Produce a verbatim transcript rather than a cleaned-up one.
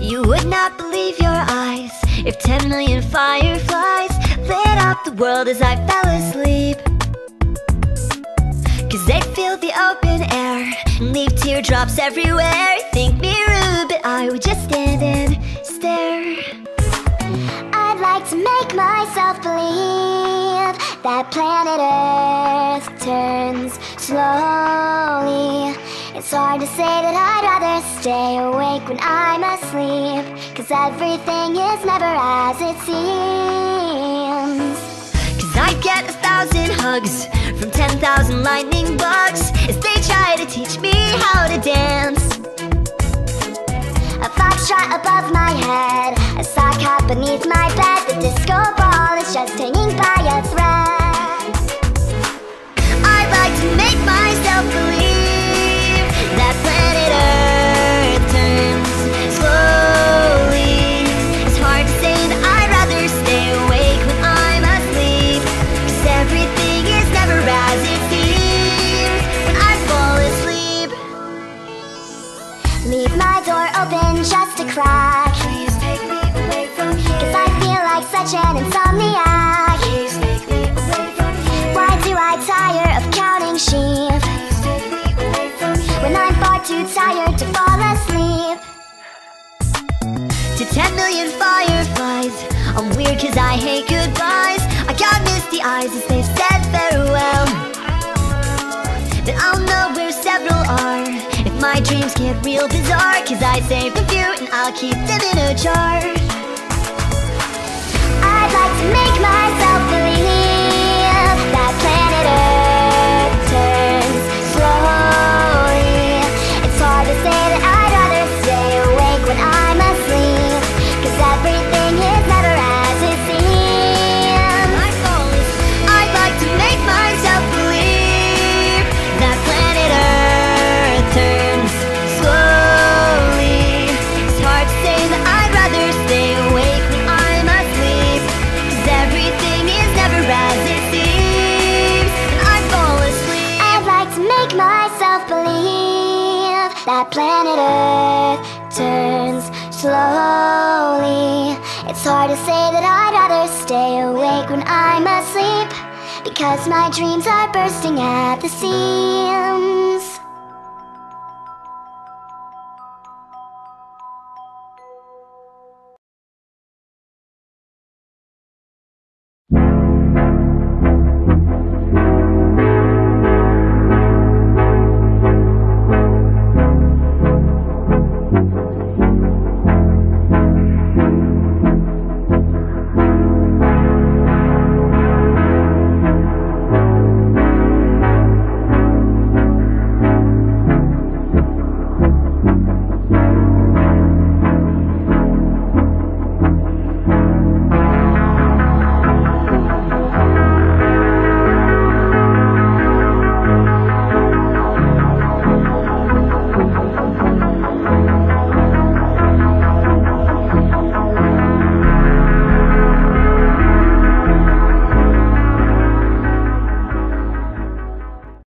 You would not believe your eyes if ten million fireflies lit up the world as I fell asleep. Cause they fill the open air and leave teardrops everywhere. Think me rude, but I would just stand and stare. I'd like to make myself believe that planet Earth turns slowly. It's hard to say that I'd rather stay awake when I'm asleep, cause everything is never as it seems. Cause I get a thousand hugs from ten thousand lightning bugs as they try to teach me how to dance. A foxtrot above my head, a sock hop beneath my bed. The disco ball is just hanging by a thread. I'd like to make myself believe that planet Earth turns slowly. It's hard to say that I'd rather stay awake when I'm asleep, cause everything is never as it seems when I fall asleep. Leave my door open just a crack. Please take me away from here, cause I feel like such an insomniac. please take me away from here. Why do I tire of counting sheep Please take me away from here. when I'm far too tired to fall asleep? To ten million fireflies, I'm weird cause I hate goodbyes. I got misty eyes as they've said farewell, but I'll know where several are if my dreams get real bizarre, cause I saved a few and I'll keep them in a jar. I'd like to make myself believe that planet Earth turns slowly. It's hard to say that I'd rather stay awake when I'm asleep, cause everything is never as it seems. I fall asleep. I'd like to make myself believe that planet Earth turns slowly. It's hard to say that I'd rather stay awake when I'm asleep, cause everything is never as it seems when I fall asleep. I'd like to make myself believe that planet Earth turns slowly. It's hard to say that I'd rather stay awake when I'm asleep, because my dreams are bursting at the seams.